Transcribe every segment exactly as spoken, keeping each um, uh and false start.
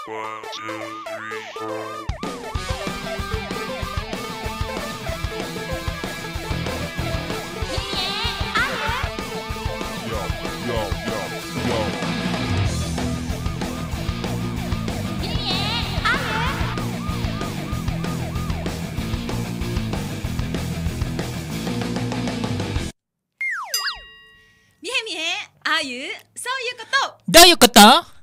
One, two, three, four. Yo, yo, yo, yo. みえみえ、あゆ、そういうこと。 どういうこと？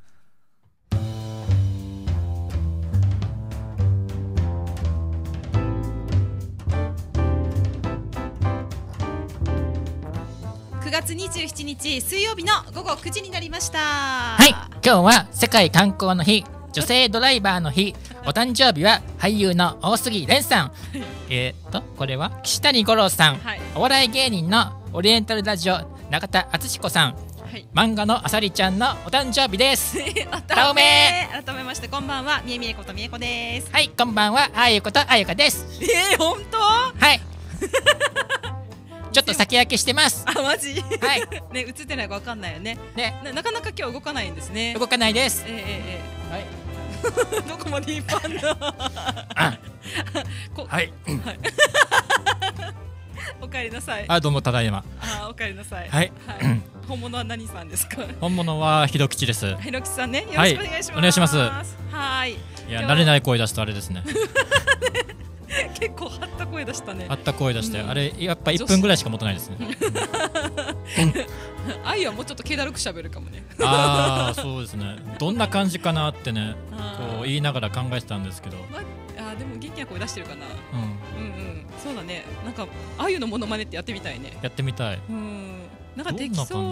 くがつにじゅうしちにち水曜日のごごくじになりました。 はい、今日は世界観光の日、女性ドライバーの日、お誕生日は俳優の大杉蓮さん。えーっとこれは岸谷五郎さん、 はい、 お笑い芸人のオリエンタルラジオ中田敦彦さん、はい、漫画のあさりちゃんのお誕生日です。 改め改めましてこんばんは、みえみえことみえこです。 はい、こんばんは、あゆことあゆかです。 えー、本当？ はいちょっと先焼けしてます。 あ、マジ？ はいね、映ってないかわかんないよね。 ね、 な、なかなか今日動かないんですね。 動かないです。 えー、えー、 はいえー、どこまで引っ張んの？ あこはいはいお帰りなさい。 あ、どうもただいま。 あ、お帰りなさい。 はい、 はい、本物は何さんですか？ 本物はひろきちです。 ひろきさんね、よろしくお願いします。 はい、お願いします。 はい。 いや、慣れない声出すとあれですね。 結構張った声出したね。 張った声出して、 うん、 あれやっぱいっぷんぐらいしか持たないですね。 あゆはもうちょっと気だるく喋るかもね。 ああ、そうですね。どんな感じかなってね、こう言いながら考えてたんですけど。 まあ、でも元気な声出してるかな。 うん、 うんうん、そうだね。なんかあゆのモノマネってやってみたいね。 やってみたい。 うん、なんかできそう。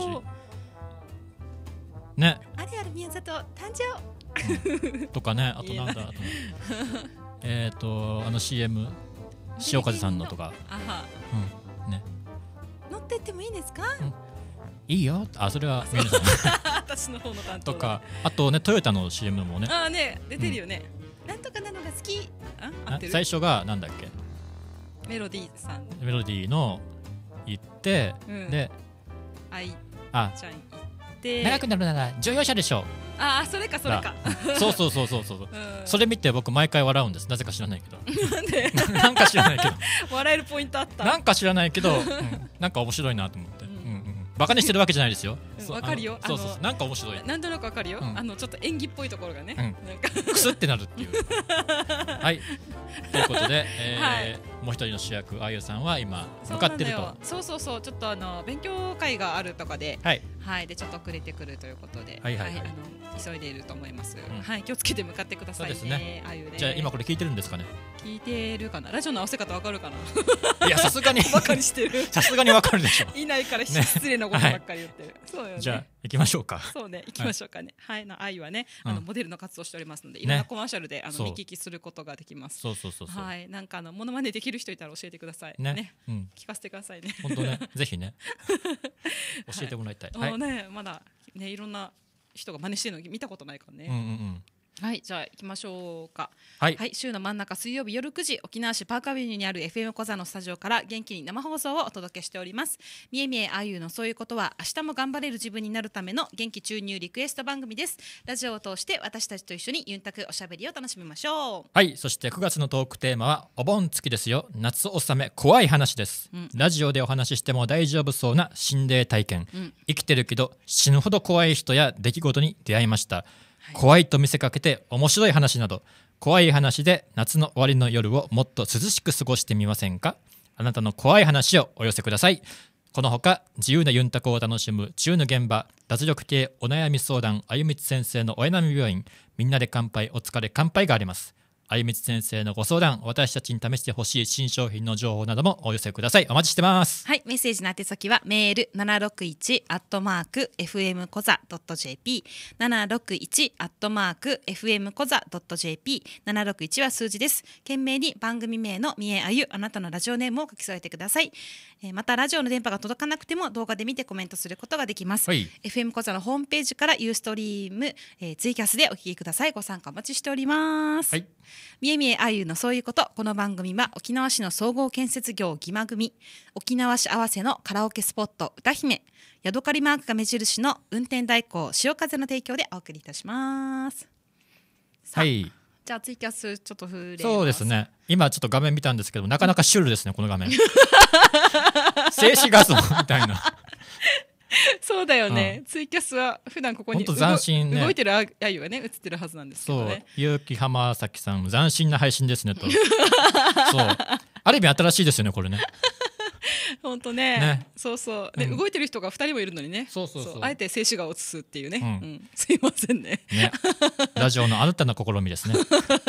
ね。 あれある宮里誕生、うん、とかね、あとなんだ。えっとあの シーエム 塩風さんのとか。 あは。 うん、ね。 乗ってってもいいですか？ うん、いいよ。あ、それは皆さん。 私の方の担当とか、あとね、トヨタの シーエム もね。 ああね、出てるよね。うん、なんとかなのが好き。あ、合ってる？ 最初がなんだっけ？ メロディーさん。 メロディーの言って、うん、で、 あいあ、 ちゃん言って。 長くなるなら乗用車でしょ。 ああ、それかそれか。 そうそうそうそうそう。 うん、 それ見て僕毎回笑うんです。なぜか知らないけど。 なんで？ なんか知らないけど。 笑えるポイントあった。 なんか知らないけど、うん、なんか面白いなと思って。うんうん、バカにしてるわけじゃないですよ。 わかるよ。 そうそうそう。なんか面白い。 なんとなくわかるよ。うん、あのちょっと演技っぽいところがね。 うん、なんかクスってなるっていう。はい。ということで、えーはい、もう一人の主役あゆさんは今向かってると。 そうそうそう、ちょっとあの勉強会があるとかで、 はい、 はい、でちょっと遅れてくるということで、 はいはい、はい、 はい、あの急いでいると思います。うん、はい、気をつけて向かってくださいね。 そうですね。 あゆね。 じゃあ今これ聞いてるんですかね。 聞いてるかな。ラジオの合わせ方わかるかな。 いや、さすがにバカにしてる。 さすがにわかるでしょ。 いないから失礼なことばっかり言ってる。ね、はい、そうよね。 じゃあ行きましょうか。 そうね、行きましょうかね。はい、のあゆはね、あの、うん、モデルの活動しておりますので、いろんなコマーシャルで、ね、あの見聞きすることができます。 そうそうそうそう。 はい、なんかあのモノマネできる人いたら教えてください。 ね。 ね、 うん、 聞かせてくださいね。 本当ね、ぜひね。教えてもらいたい。 はい。もうね、まだね、いろんな人が真似してるの見たことないからね。 うんうんうん。 はい、じゃあ行きましょうか。 はい、 はい、週の真ん中水曜日夜くじ、沖縄市パークアビニューにある エフエム コザのスタジオから元気に生放送をお届けしております。みえみえあゆのそういうことは明日も頑張れる自分になるための元気注入リクエスト番組です。ラジオを通して私たちと一緒にユンタクおしゃべりを楽しみましょう。 はい、そしてくがつのトークテーマはお盆月ですよ、夏納め怖い話です、うん、ラジオでお話ししても大丈夫そうな心霊体験、うん、生きてるけど死ぬほど怖い人や出来事に出会いました。怖いと見せかけて面白い話など、怖い話で夏の終わりの夜をもっと涼しく過ごしてみませんか。あなたの怖い話をお寄せください。このほか自由なユンタクを楽しむ自由の現場、脱力系お悩み相談あゆみつ先生のお悩み病院、みんなで乾杯お疲れ乾杯があります。あゆみつ先生のご相談、私たちに試してほしい新商品の情報などもお寄せください。お待ちしてます。 はい、メッセージの宛先はメールななろくいちアットマークエフエムコザドットジェーピー ななろくいちアットマークエフエムコザドットジェーピー ななろくいちは数字です。懸命に番組名のみえあゆ、あなたのラジオネームを書き添えてください。えー、またラジオの電波が届かなくても動画で見てコメントすることができます。 はい、 エフエム コザのホームページからユーストリーム、えー、ツイキャスでお聞きください。ご参加お待ちしております。 はい、 みえみえあゆのそういうこと。この番組は沖縄市の総合建設業ぎま組、沖縄市合わせのカラオケスポット歌姫、ヤドカリマークが目印の運転代行潮風の提供でお送りいたします。 さあ、 はいじゃあツイキャスちょっと触れます。 そうですね。今ちょっと画面見たんですけどなかなかシュールですねこの画面静止画像みたいなそうだよね、うん、ツイキャスは普段ここにほんと斬新、ね、 動いてるあゆがね映ってるはずなんですけどね。 そう結城浜崎さん斬新な配信ですねとそうある意味新しいですよねこれね本当ね、ねそうそうで、うん、動いてる人がふたりもいるのにねそうそうそうあえて静止画を映すっていうね、うんうん、すいません ね, ねラジオの新たな試みですね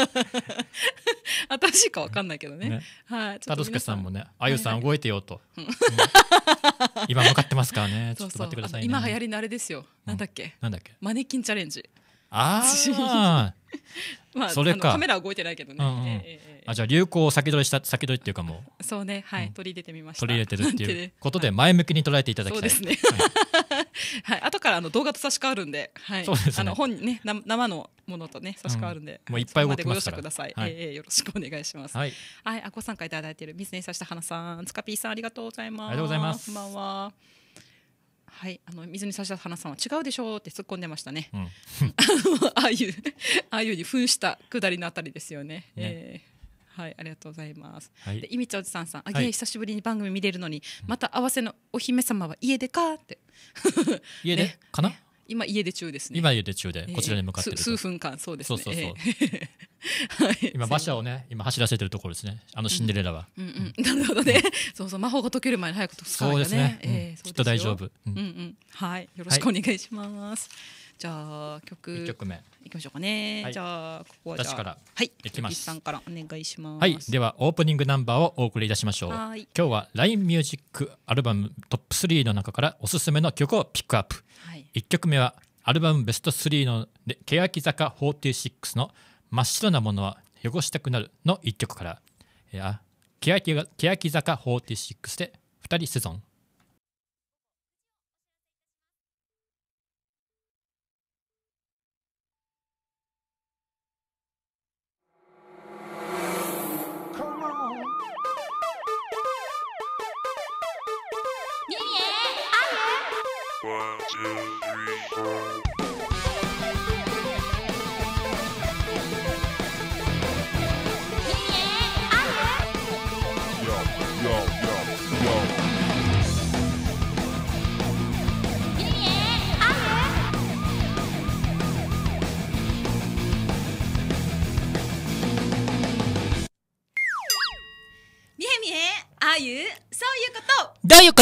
新しいかわかんないけどね、ねはい、 たどすけさんもねあゆさん動いてよと、はいはいうん、今向かってますからねちょっと待ってくださいね。 今流行りのあれですよ、なんだっけ、うん、 なんだっけマネキンチャレンジ。 ああまあ、それかカメラは動いてないけどね、うんうんえー、あじゃあ流行を先取りした先取りっていうかもうそうねはい、うん、取り入れてみました。 取り入れてるっていうことで前向きに捉えていただきたい。 そうですねはい、後からあの動画と差し替わるんで、はい、そうですね、あの本ね生のものとね差し替わるんで、 うん、もういっぱい動きますからご容赦ください、はいえー、よろしくお願いします。はい、はい、あご参加いただいている水にさした花さん、つかぴーさんありがとうございます。 ありがとうございます。 こんばんは。はい、あの水にさした花さんは違うでしょうって突っ込んでましたね、うん、ああいうああいうに扮した下りのあたりですよ ね, ね、えー、はいありがとうございます、はい、でいみちゃおじさんさんあげ、はい、久しぶりに番組見れるのにまた合わせのお姫様は家出かって家出、ね、かな、ね、 今家出中ですね。 今家出中でこちらに向かってると、 えー、数分間そうですね。 そうそうそう、 えーはい、今馬車をね今走らせてるところですね、あのシンデレラは、 うんうんうん、なるほどねそうそう魔法が解ける前に早く解すからね。 そうですね、 えー、 きっと大丈夫、 うんうん、はいよろしくお願いします、はい、じゃあ曲いっきょくめいきましょうかね、はい、じゃあここはじゃあ私からはいいきます。 さんからお願いします。 はいではオープニングナンバーをお送りいたしましょう。 はい今日は ライン ミュージックアルバムトップスリーの中からおすすめの曲をピックアップ、はい、いっきょくめはアルバムベストスリーの欅坂フォーティシックスの真っ白なものは汚したくなるのいっきょくから、えー、欅坂フォーティシックスでふたりセゾン。 One, two, three, four. Yo, yo, yo, yo. Miへみへあゆそういうことどういうこと？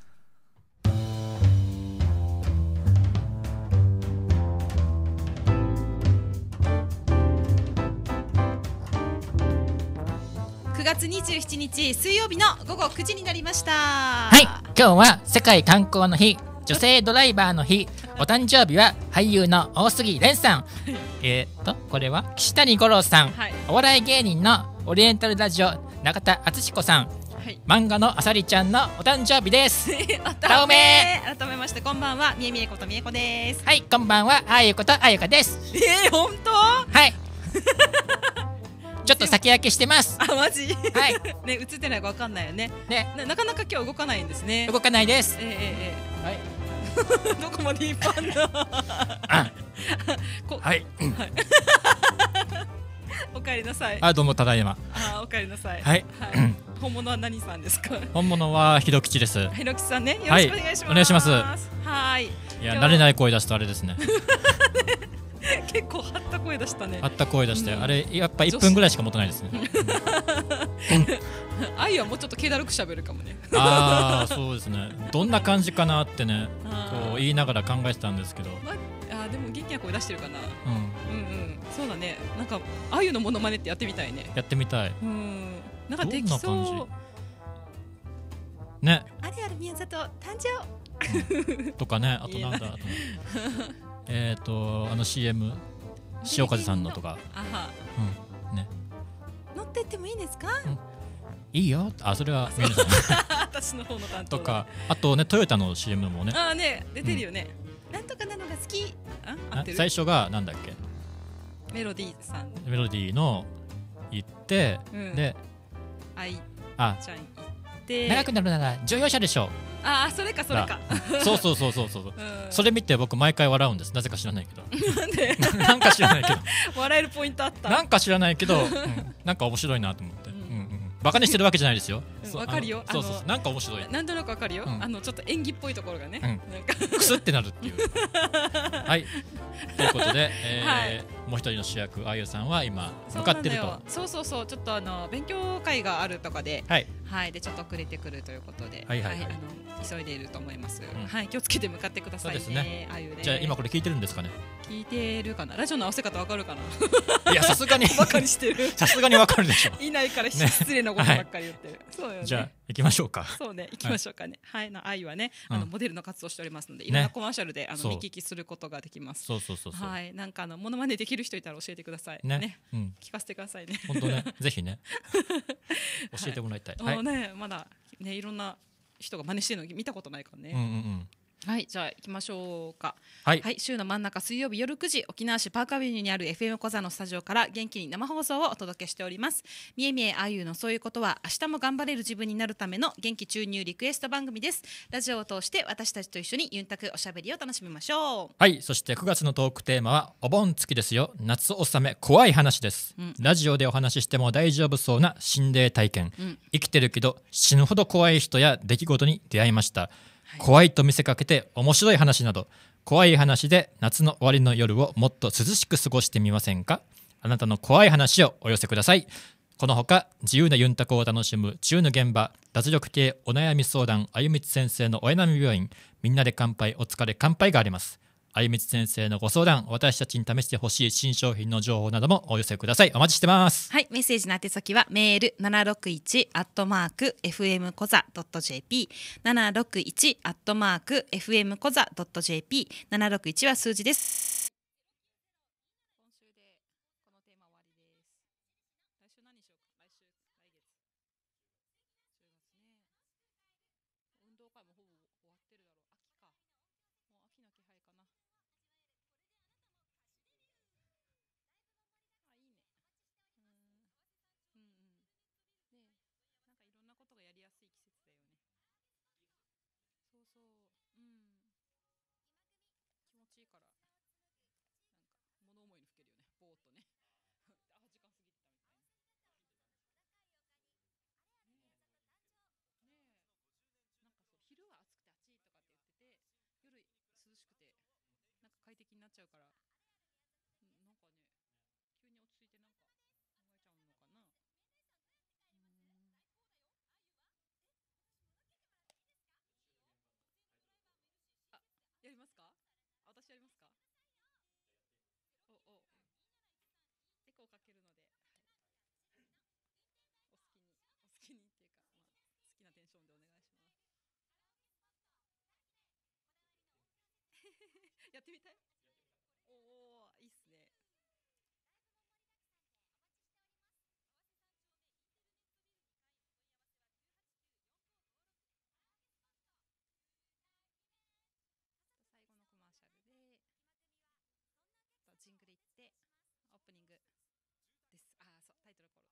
くがつにじゅうしちにち水曜日のごごくじになりました。 はい今日は世界観光の日、女性ドライバーの日、お誕生日は俳優の大杉蓮さんえっとこれは岸谷五郎さん、はい、お笑い芸人のオリエンタルラジオ中田敦彦さん、はい、漫画のあさりちゃんのお誕生日です改め改めましてこんばんはみえみえことみえこです。 はいこんばんはあゆことあゆかです。 えー、本当？ はいちょっと先焼けしてます。 あ、マジ？ はいね、映ってないかわかんないよね。 ねな, なかなか今日動かないんですね。 動かないです。 えー、えー、 はいどこまで引っ張んのあこはい、 はい、お帰りなさい。 あどうもただいま。 あお帰りなさい。 はい、 はい、本物は何さんですか？ 本物はひろきちです。 ひろきちさんねよろしくお願いします。 はい、お願いします。 はいいや慣れない声出すとあれですね結構張った声出したね。 張った声出して、うん、あれやっぱいっぷんぐらいしか持たないですねあいはもうちょっと気だるく喋るかもねああそうですねどんな感じかなってねこう言いながら考えてたんですけど、 まあでも元気な声出してるかな、 うん、 うんうんそうだね。なんかあゆのモノマネってやってみたいね。 やってみたい。 うんなんかできそうね。 あれあれ宮里誕生、うん、とかねあとなんだえっとあの シーエム 塩風さんのとかあは、 うんね、 乗ってってもいいですか、 うん、いいよあそれは皆さん私の方の担当とかあとねトヨタの シーエム もねあね出てるよね、うん、なんとかなのが好きあ合ってる。 最初がなんだっけメロディーさんメロディーの言って、うん、であいあちゃん言って長くなるなら乗用車でしょ。 ああそれかそれかそうそうそうそうそう、 うん、 それ見て僕毎回笑うんです。なぜか知らないけどなんでなんか知らないけど笑えるポイントあったなんか知らないけど、うん、なんか面白いなと思って、うんうん、バカにしてるわけじゃないですよ。 わ、うん、かるよ。 そうそうそう、なんか面白い。 なんとなくわかるよ、うん、あのちょっと演技っぽいところがね、うん、なんかクスってなるっていうはいということで、えーはい、もう一人の主役あゆさんは今向かってると。 そうそうそう、ちょっとあの勉強会があるとかで、 はい、 はい、でちょっと遅れてくるということで、 はいはいはい、 はい、あの急いでいると思います、 うん、 はい、気をつけて向かってくださいね。 そうですね、 あゆね。 じゃあ今これ聞いてるんですかね。 聞いてるかな。ラジオの合わせ方わかるかな。 いやさすがにバカにしてるさすがにわかるでしょ。 いないから失礼なことばっかり言ってる、ね、はい、そうよね。 じゃあ行きましょうか。 そうね、行きましょうかね。はい、のあゆはね、あの、うん、モデルの活動しておりますので、いろんなコマーシャルで、ね、あの見聞きすることができます。 そうそうそうそう、はい、 なんかあのモノマネできる人いたら教えてくださいね, ね、 うん、 聞かせてくださいね。 本当ね、ぜひね教えてもらいたい。 はい、もうね、まだね、いろんな人が真似してるの見たことないからね。 うんうんうん、 はい、じゃあ行きましょうか。 はい、 はい、週の真ん中水曜日夜くじ、沖縄市パークアビニューにある エフエム コザのスタジオから元気に生放送をお届けしております。みえみえあゆのそういうことは明日も頑張れる自分になるための元気注入リクエスト番組です。ラジオを通して私たちと一緒にユンタクおしゃべりを楽しみましょう。 はい、そしてくがつのトークテーマはお盆月ですよ、夏納め怖い話です、うん、ラジオでお話ししても大丈夫そうな心霊体験、うん、生きてるけど死ぬほど怖い人や出来事に出会いました。怖いと見せかけて面白い話など、怖い話で夏の終わりの夜をもっと涼しく過ごしてみませんか。あなたの怖い話をお寄せください。このほか自由なユンタクを楽しむ自由の現場、脱力系お悩み相談あゆみつ先生のお悩み病院、みんなで乾杯お疲れ乾杯があります。あゆみつ先生のご相談、私たちに試してほしい新商品の情報などもお寄せください。お待ちしてます。 はい、メッセージの宛先はメールななろくいちアットマーク エフエム コザ ドット ジェーピー ななろくいちアットマーク エフエム コザ ドット ジェーピー ななろくいちは数字です。今週でこのテーマ終わりです。来週何にしようか。来週、来月じゅうがつね。運動会もほぼ終わってるだろう。秋か、もう秋の気配かな。ことがやりやすい季節だよね。そうそう、うん、気持ちいいから、なんか物思いにふけるよね、ぼーっとね。あ、時間過ぎてたみたいな。ねえ、なんかそう、昼は暑くて暑いとかって言ってて、夜涼しくてなんか快適になっちゃうから、うん、なんかね、急に落ち着いてなんか考えちゃうのかな。やりますか？私やりますか？おおエコーかけるので、はい、お好きにお好きにっていうか、まあ、好きなテンションでお願いします。やってみたい？おお、いいっすね。最後のコマーシャルでジングルいってオープニングです。ああ、そう、タイトルコール。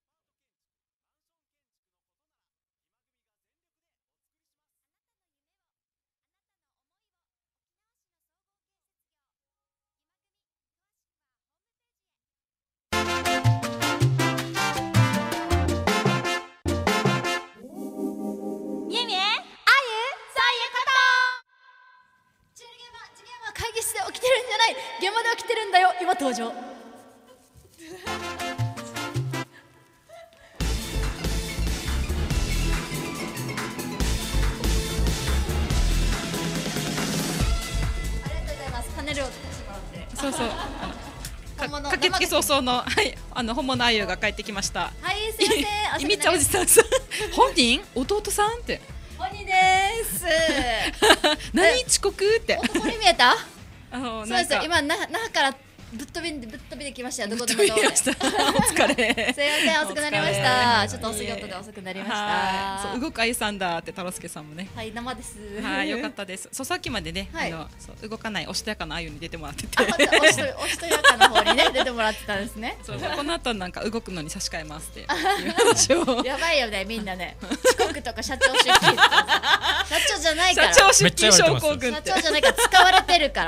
起きてるんじゃない、現場で起きてるんだよ、今登場。ありがとうございます。パネルを作ってもらって。 そうそう、あのか駆けつけ早々の、はい、あの本物あゆが帰ってきました。 はい、すいません。 いみちゃんおじさんさん本人弟さんって本人です。 何遅刻って。 男に見えた？ あのそうですよ、今那覇からぶっ飛びでぶっ飛びできましたよ。どこでもどこで。お疲れ。 すいません、遅くなりました。ちょっとお仕事で遅くなりました。 そう、動くあゆさんだって太郎介さんもね。 はい、生です。 はい、よかったです。そう、さっきまでね、あの動かないおしとやかなあゆに出てもらってて。 おしとおしとやかな方にね出ててもらってたんですね。 そうそうこの後なんか動くのに差し替えますっていう話をやばいよねみんなね。遅刻とか社長出勤とか社長じゃないから。 社長出勤症候群社って長じゃないから使われてるから。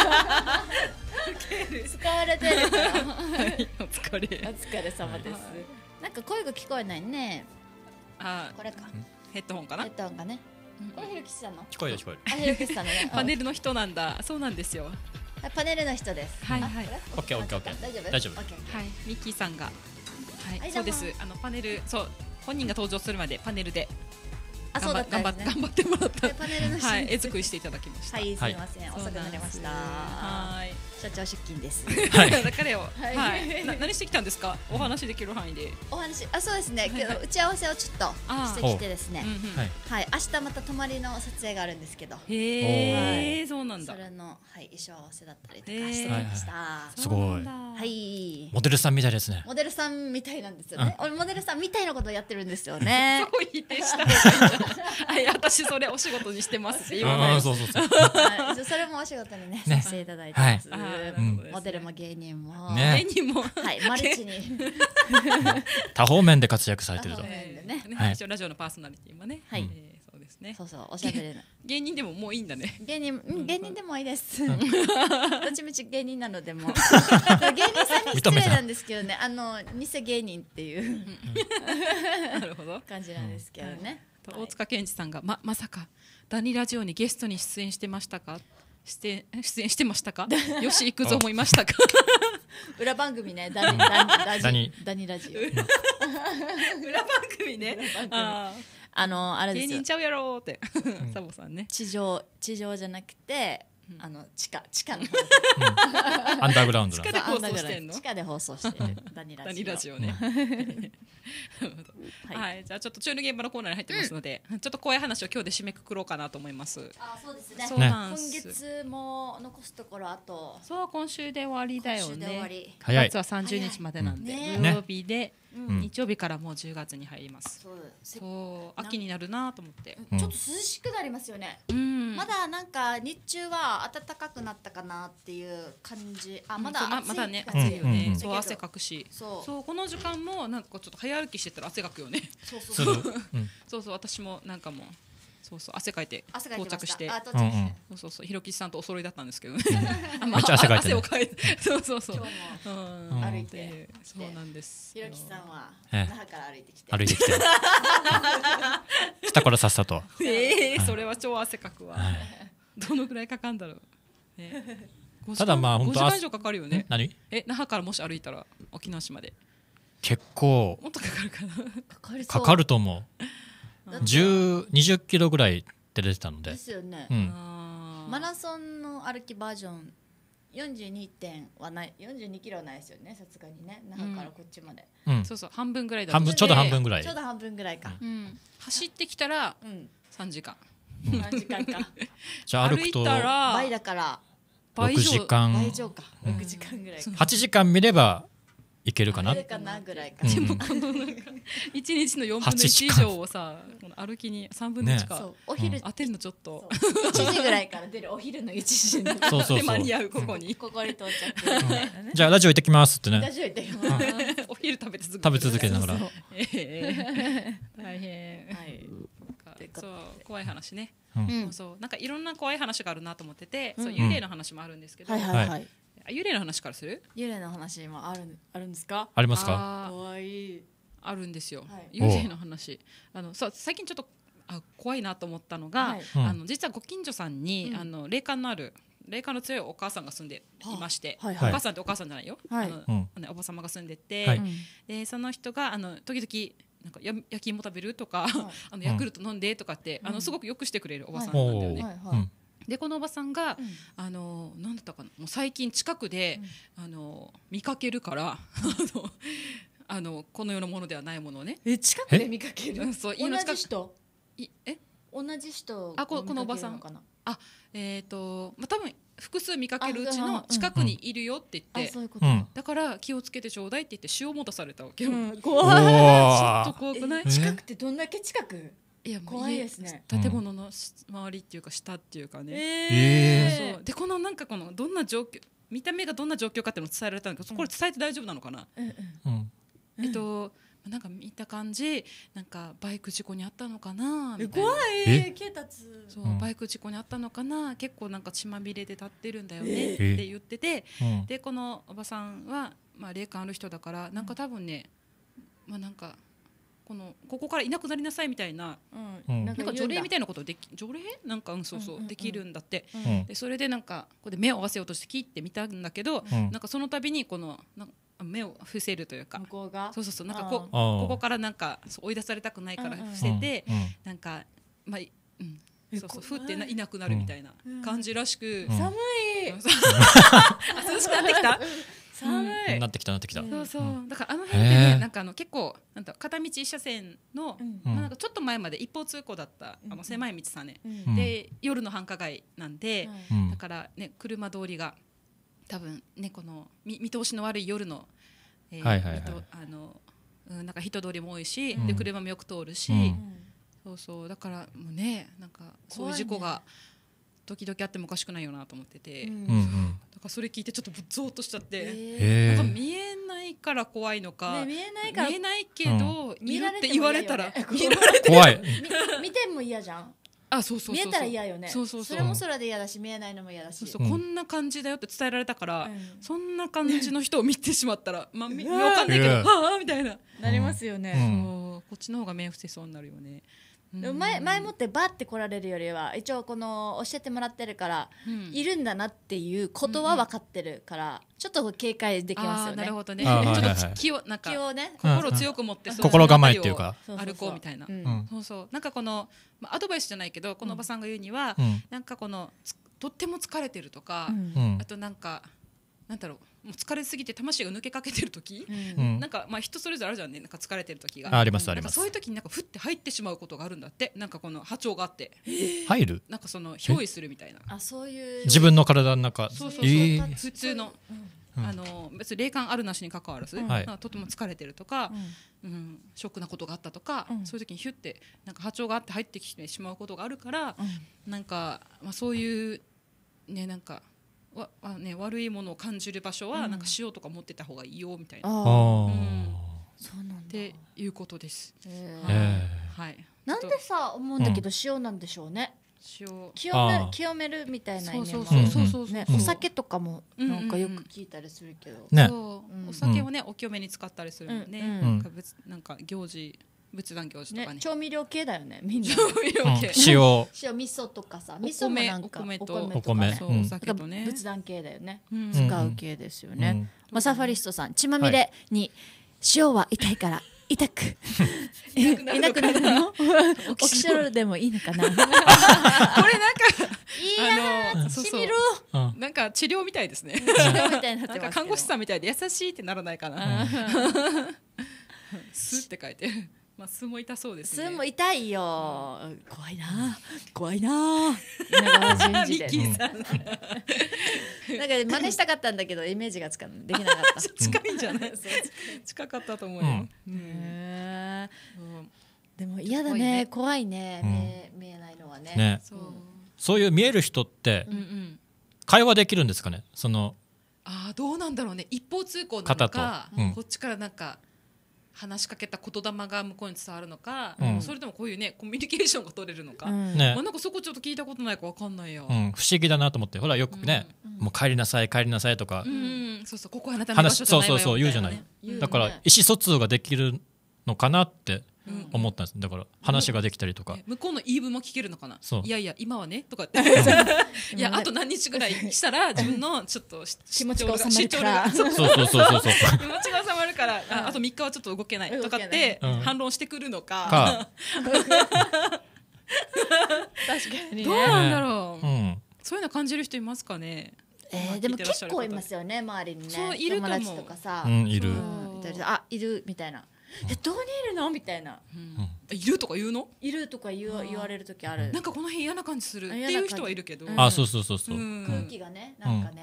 使われてるから。 お疲れ。 お疲れ様です。なんか声が聞こえないね。 あこれか。 ヘッドホンかなヘッドホンがね。これひろきさんの。 聞こえる聞こえる。 あ、ひろきさんのね。 パネルの人なんだ。そうなんですよ。 パネルの人です。 はいはい。 オッケーオッケーオッケー。 大丈夫？ 大丈夫。 はい、ミッキーさんが、はい、 はいそうです。あのパネル、そう、本人が登場するまでパネルであ、そうだ頑張っったんですね。 頑張ってもらった。 パネルの人。 はい、絵作りしていただきました。 はい、すみません。遅くなりました。 はい。 社長出勤です。 だからよ、 はいはい。な何してきたんですか？お話できる範囲で。 お話、あ、そうですね。けど打ち合わせをちょっとしてきてですね。 はい。 はい、明日また泊まりの撮影があるんですけど。 へえ、そうなんだそ。れの、はい、衣装合わせだったりとかしてきました。 すごい。 はい。 モデルさんみたいですね。 モデルさんみたいなんですよね。俺モデルさんみたいなことやってるんですよね。 すごい否定した。はい、私それお仕事にしてますって言わない。 ああ、そうそうそう。 はい、それもお仕事にね、 ねさせていただいてます。 はいあーうんモデルも芸人も、 ね芸人も。 はい、マルチに。 多方面で活躍されてると。 多方面でねはい一応ラジオのパーソナリティもね。 はいえーそうですね。 そうそう、おしゃべりな。 芸人でももういいんだね。 芸人、うん芸人でもいいです。どっちみち芸人なのでも。芸人さんに失礼なんですけどね、あの偽芸人っていうなるほど。 感じなんですけどね。 大塚健二さんがままさかダニラジオにゲストに出演してましたか？出演出演してましたか？よし行くぞ思いましたか？ 裏番組ね、ダニダニラジダニダニラジオ。 裏番組ね。ああのあれーですよ芸人。ちゃうやろーってサボさんね。 地上地上じゃなくて、あの地下地下の方。 アンダーグラウンドな地下で放送してんの地下で放送してるダニラジオ。 ダニラジオね。 はいはい、じゃあちょっと中の現場のコーナーに入ってますので、ちょっと怖い話を今日で締めくくろうかなと思います。 あ、そうですね。 そうなん今す。 月も残すところあとそう今週で終わりだよ今週で終わね。 り。 早い夏。はさんじゅうにちまでなんで、 早い土曜日で、 ん日曜日からもうじゅうがつに入ります。 そうせそう秋になるなと思って。 うんちょっと涼しくなりますよね。 うんまだなんか日中は暖かくなったかなっていう感じ。あ、まだそうま暑いまだね感じ暑いよね。 うんうんそう汗かくし。 そうそうこの時間もなんかちょっと早歩きしてたら汗かくよね。 すそうそうそう。 る。うん。 そうそう私もなんかもうそうそう汗かいて汗かいてました。 到着して。 あ、到うんうん着して。 そうそうそうひろきさんとお揃いだったんですけどね。 めっちゃ汗かいてる汗をかいて。そうそうそう。 今日もうん歩いっていうそうなんです。 ひろきさんはええ那覇から歩いてきて。 歩いてきて。下からさっさと。 ええそれは超汗かくわ。 はいどのぐらいかかんだろう。ねごじかんただまあ本当ごじかん以上かかるよね。 何？ え那覇からもし歩いたら沖縄市まで結構もっとかかるかな。 かかりそう。 かかると思う。 だってじゅう、にじゅっキロぐらい出てたのでで。すよねう。ん。 あーマラソンの歩きバージョンよんじゅうにてんはないよんじゅうにキロはないですよね、さすがにね、那覇からこっちまで、 うん。 そうそう半分ぐらいだと半分ちょうど半分ぐらいちょう。ど半分ぐらいか、 うん走ってきたらうん、 さんじかん。 何時間かじゃあ歩くといたら倍だから倍以上ろくじかん。 倍以上か、ろくじかんぐらいか、 はちじかん見ればいけるかな。 倍かなぐらいか、 うんこのなんか一日のよんぶんのいち以はちじかん上をさこの歩きにさんぶんのいちねか、 そうお昼、 当てるのちょっとそういちじぐらいから出るお昼のいちじにそうそうで間そう。 に合うここに、 ここに到着みたいなね、 じゃあラジオ行ってきますってラね。 ジオ行ってきます、 お昼食べてすぐ食べ続けながら。 そうええ大変、 はいなんかそう怖い話ね、 うんうんそうなんかいろんな怖い話があるなと思ってて、 うんそう幽霊の話もあるんですけど、 はいはいはい、 あ幽霊の話からする幽霊の話もあるあるんですか、 ありますか？ あー怖い、 あるんですよ、 はい幽霊の話あのさ最近ちょっとあ怖いなと思ったのが、 はいうんあの実はご近所さんに、 うんあの霊感のある霊感の強いお母さんが住んでいまして、 はいはいお母さんってお母さんじゃないよ、 はいあのうんねおば様が住んでて、 はいうんでその人があの時々なんかや焼き芋食べるとか、 いあのヤクルト飲んでとかって、あうんのすごくよくしてくれるおばさんなんだよね。 はいはいうん。 でこのおばさんが、 うんあのなんだったかなもう最近近くで、あの見かけるからあのあのこの世のものではないものをね、 え近くで見かけるうんそう家同の近くじ人いえ同じ人あここのおばさん見かけるのかあえっ、とまあ多分複数見かけるうちのあうん近くにいるよって言って、 なあそういうことうん。 だから気をつけてちょうだいって言って塩も出されたわけよ、 うんお怖いちょっとー。 怖くないえ近くってどんだけ近くいやもう怖いですね家建物の周りっていうか下っていうかね、 えそうでこのなんかこのどんな状況見た目がどんな状況かっていうのを伝えられたんだけど、これ伝えて大丈夫なのかな、 うんえっとなんか見た感じなんかバイク事故にあったのかなみたいな。 怖えい警察そう、 うんバイク事故にあったのかな、結構なんか血まみれで立ってるんだよねえって言ってて、 うんでこのおばさんは、まあ、霊感ある人だからなんか多分ね、まあなんかこのここからいなくなりなさいみたいな、 うんなんか除霊みたいいなことでき除霊なんか、うん、そうそう、 うんうんうんできるんだって。 うんでそれでなんかここで目を合わせようとして切ってみたんだけど、 うんなんかその度にこのなんか目を伏せるというか、 向こうがそうそうそうなんかこあーここからなんかそう追い出されたくないからうんうん伏せて、 うんなんかまあうんえそうそう怖いふってないなくなるみたいな感じらしく、 うん寒いあ涼しくなってきた。 寒いなってきたなってきた。 そうそう、 うんだからあの辺でへーねなんかあの結構なんだ片道一車線の、 うんまあ、なんかちょっと前まで一方通行だったあの狭い道さね、 うんうんで夜の繁華街なんで、 うんだからね車通りが多分ねこの見見通しの悪い夜の、えーはいはいはい見とあのうんなんか人通りも多いし、 うんで車もよく通るし、 うんそうそうだからもうねなんかそういう事故が時々あってもおかしくないよなと思ってて、 うんうんうんだからそれ聞いてちょっとぶっゾーっとしちゃって、 へーなんか見えないから怖いのか、 ね見えないから見えないけど、 うんいるって言われたら、 見られても嫌よね見られて怖い。 み見ても嫌じゃんあそうそうそうそう見えたら嫌よねそうそうそうれも空で嫌だし見えないのも嫌だしそうそう、 うんこんな感じだよって伝えられたから、 うんそんな感じの人を見てしまったら、まあ、みうわーわかんないけど、 うわはあみたいな、 なりますようねんそうこっちの方が目伏せそうになるよね。 でも前前もってバッて来られるよりは一応この教えてもらってるからうんいるんだなっていうことは分かってるからちょっと警戒できますよねあーなるほどね。ちあーょはいはいはいっと気をなんか気をね心を強く持って、 うんそう心構えっていうかその辺りを歩こうみたいな。 うんうんそうそうなんかこの、まあ、アドバイスじゃないけどこのおばさんが言うには、 うんなんかこのつとっても疲れてるとか、 うんうんあとなんかなんだろうもう疲れすぎて魂が抜けかけてる時、 うんうんなんかまあ人それぞれあるじゃんねなんか疲れてる時が。 あありますあなんかりますそういう時になんかふって入ってしまうことがあるんだってなんかこの波長があって入るなんかその憑依するみたいなあそういう自分の体の中そうそうそうえー普通の、 うんあの別に霊感あるなしに関わらず、 うんなんかとても疲れてるとか、 うんうん、ショックなことがあったとか、 うんそういう時にヒュッてなんか波長があって入ってきてしまうことがあるから、 うんなんか、まあ、そういうねなんかわあ、ね、悪いものを感じる場所は、 うんなんか塩とか持ってた方がいいよみたいな、 あああーうんそうなんだっていうことです。 へーえはい。 なんでさ思うんだけど塩なんでしょうね塩。 清めあー清めるみたいな意味もそうそうそうそうそう。 ねうんお酒とかもうんなんかよく聞いたりするけどねそううんお酒をね、お清めに使ったりするのね、 うんうんなんか別なんか行事仏壇行事とかねね調味料系だよねみんな調味料うん系、 塩塩味噌とかさお味噌も米なんかお米とお米そう、 うんお酒とね、 仏壇系だよねうん使う系ですよね、 うんまあ、サファリストさん血まみれに塩は痛いから痛くいなくなるのオキショルでもいいのかなこれなんかいやあのそうそうしみるうんなんか治療みたいですね治療みたいになってますけどなんか看護師さんみたいで優しいってならないかな、すって書いてまあすも痛そうですねすも痛いよ怖いな怖いな稲川淳二でミッキーさん、 なんか真似したかったんだけどイメージがつかできなかった近いんじゃない近かったと思うよ、 うんうんへーうんでも嫌だ怖いねね怖いね見え見えないのはねねそう、 そういう見える人ってうんうん会話できるんですかねそのああどうなんだろうね一方通行なの方か、 とうんこっちからなんか話しかけた言霊が向こうに伝わるのか、 うんそれでもこういうねコミュニケーションが取れるのか、 うんねまあ、なんかそこちょっと聞いたことないかわかんないや、 うん不思議だなと思ってほらよくねもう帰りなさい帰りなさいとかうんそうそうここはあなたの場所話じゃないわよそうそうそう言うじゃないみたね言うねだから意思疎通ができるのかなってうん思ったんですだから話ができたりとかね向こうの言い分も聞けるのかなそういやいや今はねとかっていやあと何日ぐらいしたら自分のちょっと気持ちが収まるから主張がそうそうそうそうそう気持ちが収まるからああとみっかはちょっと動けないとかって動けないうん反論してくるのかか確かにどうなんだろう、 うんそういうの感じる人いますかねえーでも結構いますよね周りにねそういると思う友達とかさうんいるうんいたりあいるみたいなえどこにいるのみたいなうんいるとか言うのいるとか言わ言われる時あるなんかこの辺嫌な感じするっていう人はいるけど、 うんあそうそうそうそううん空気がねなんかね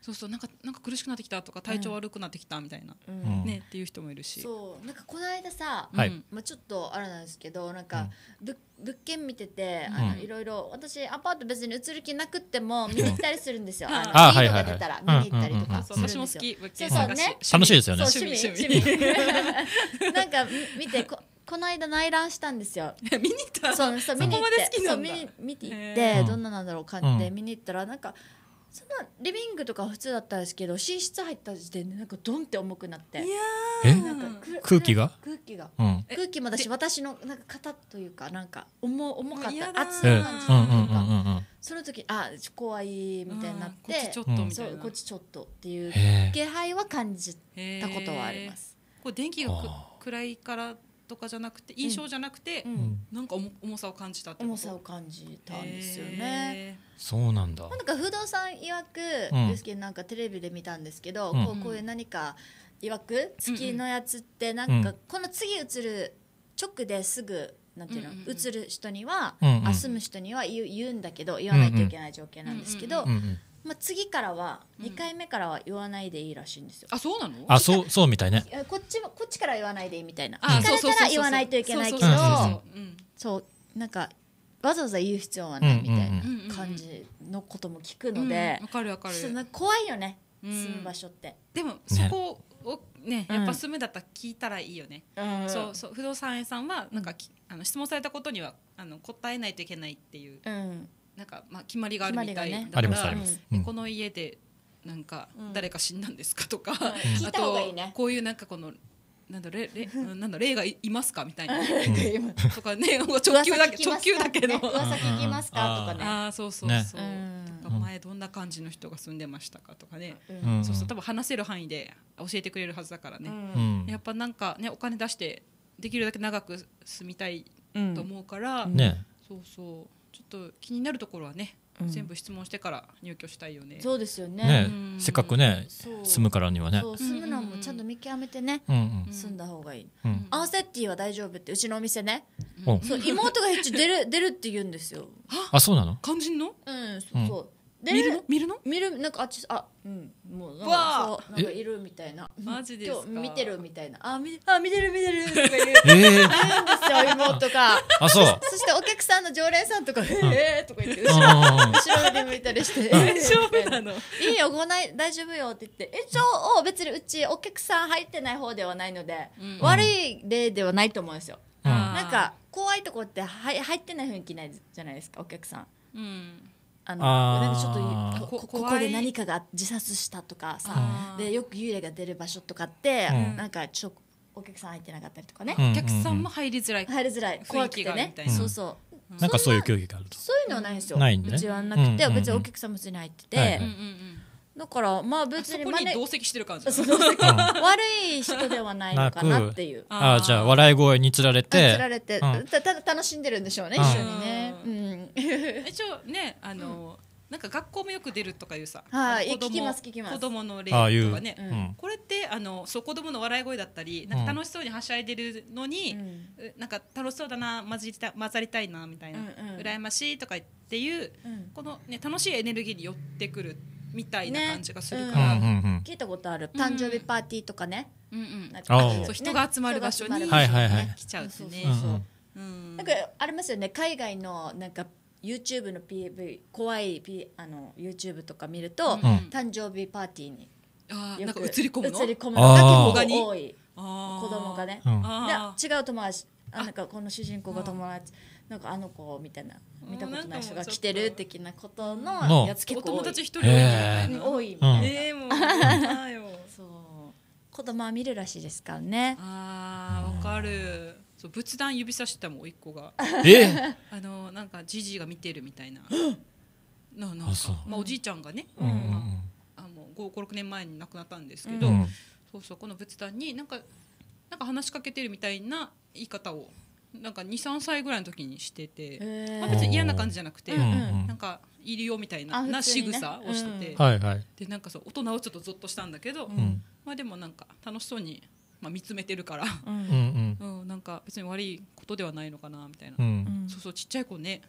そうそうなんかなんか苦しくなってきたとか体調悪くなってきたみたいな、 うんねっていう人もいるし。 そうなんかこの間さ、 はいうんまあ、ちょっとあれなんですけどなんか、ぶ物件見てて、 んあのいろいろ私アパート別に移る気なくっても見に行ったりするんですよ。あのあいいのはいはいはいが出たら見に行ったりとうんうんうんかするんですよ。 そう私も好き物件そうそう探しね楽しいですよねそう趣味趣趣味味なんかみ見てここの間内覧したんですよ。 見に行ったそうそう見に行っそこまでて好きなんだそう見に見て行っへてーどんななんだろう感じでうん見に行ったらなんかそのリビングとかは普通だったんですけど寝室入った時点でなんかドンって重くなっていやえなんかく空気が空気がうんえ空気もだし私のなんか肩というかなんか重重かっもう嫌だた熱えい感じうんうんうんというかうんうんその時あ怖いみたいになっこっちちょてっとみたいな。 そうこっちちょっとっていうへえ気配は感じたことはあります。 こう電気がくあ暗いからとかじゃなくて印象じゃなくて、 うんなんか重重さを感じたってこと。 重さを感じたんですよね。 そうなんだなんか不動産曰くうんですけどなんかテレビで見たんですけど、 うんこうこういう何か曰く月のやつってなんかうんこの次移る直ですぐなんていうの、 うんうんうん移る人には、 うんうんあ住む人には言う言うんだけど言わないといけない条件なんですけど、 うんうんまあ、次からはうんにかいめからは言わないでいいらしいんですよ。 あそうなの？ あそうそうみたいねいやこっちもこっちから言わないでいいみたいな。 あ聞かれたら言わないといけないけど、 そうそうそうそううんそうなんかわざわざ言う必要はないみたいうんうんうんな感じのことも聞くうんのでわ、かるわかる。 そうなんか怖いよね、 うん住む場所って。 でもそこをねやっぱ住むだったら聞いたらいいよね。そうそう不動産屋さんはなんかきあの質問されたことにはあの答えないといけないっていううんなんかまあ決まりがあるみたい決まりがねありだからますありますうんでこの家でなんかうん誰か死んだんですかとか、 聞いた方がいいねあとこういうなんかこのなんだれれなんだ霊がいいますかみたいなとかね直球だけ直球だけど、 噂聞きますかとかね。 ああそうそうねそう、 うんとか前どんな感じの人が住んでましたかとかね、 うんうんそうそう多分話せる範囲で教えてくれるはずだからね、 うんやっぱなんかねお金出してできるだけ長く住みたいうんと思うから、 ねそうそうちょっと気になるところはね、 うん全部質問してから入居したいよね。 そうですよね。 ねうんせっかくねそう住むからにはねそう住むのもちゃんと見極めてね、 うんうん住んだ方がいい。 うんアンセッティは大丈夫ってうちのお店ね。 おそう妹が一応出る出るって言うんですよ。 あそうなの肝心のうんそうそう。出見るの見るの見るなんかあっちあうんもうなんわかあそうなんかいるみたいな。 マジですか今日見てるみたいな。あ見あ見てる見てるとか言う。 ええ言うんですよ妹が。 あそうそしてお客さんの常連さんとか「へえ」とか言ってうん後ろうんうん後ろで向いたりして「 大丈夫なの？ いいよごない大丈夫よ」って言って一応別にうちお客さん入ってない方ではないので、 うん悪い例ではないと思うんですよ。 うんあーなんか怖いとこってはい入ってない雰囲気ないじゃないですかお客さん。 うんあのあーなんかちょっとここここで何かが自殺したとかさ、 あーでよく幽霊が出る場所とかって、 うんなんかちょっとお客さん入ってなかったりとかね、 うんお客さんも入りづらい。 入りづらい怖くて雰囲気がみねたいなそうそうなんかそういう競技があるとそういうのはないんですよ。 ないんだねうちはなくて、 うんうんうん別にお客さんも普通に入ってて、 はいはいうんうんうん。 だからまああ別そこに真似に同席してる感じ。 そう悪い人ではないのかなっていう。 あーあーじゃあ笑い声につられてつられて、 うんたただ楽しんでるんでしょうね、 うん一緒にね。 ううん、 一応ねあのなんか学校もよく出るとかいうさ、 はい子供聞きます聞きます子供の例ああいうとかね、 うんうんこれってあのそう子供の笑い声だったりなんか楽しそうにはしゃいでるのに、うなんか楽しそうだな混じりた混ざりたいなみたいな、 うんうん羨ましいとかっていううんこのね楽しいエネルギーに寄ってくるみたいなね感じがするうんから、 うんうん聞いたことある誕生日パーティーとかね。 うんうんなんあーねそう人が集まる場所に人が集まる場所はいはいはい来ちゃうってねそうそうそううんうんなんかありますよね海外のなんか YouTube の ピーブイ 怖い、P、あの YouTube とか見ると、 うん誕生日パーティーにあーなんかよく映り込むの映り込むのがあー結構多いあー子供がね。 うんあーで違う友達あなんかこの主人公が友達なんかあの子みたいな見たことない人が来てる的なことののやつ結お構多い友達一人多いみたいへな、 多いみたいな、 うんええもうだよそう子供は見るらしいですからね。 あーわかるそう仏壇指さしてたもん一個がえあのなんかじじいが見てるみたいなななんかあそうまあ、おじいちゃんがね、 うんうんまあ、あもうごろくねんまえに亡くなったんですけど、 うんそうそうこの仏壇になんかなんか話しかけてるみたいな言い方をなんかにさんさいぐらいの時にしてて、 へーまあ、別に嫌な感じじゃなくて、 うんうんなんかいるよみたいなあな仕普通にね草をしてて、 うんはいはいでなんかそう大人はちょっとゾッとしたんだけど、 うんまあでもなんか楽しそうに、まあ、見つめてるから、 ううんんうんうん、なんか別に悪いことではないのかなみたいな、 うんうんそうそうちっちゃい子ね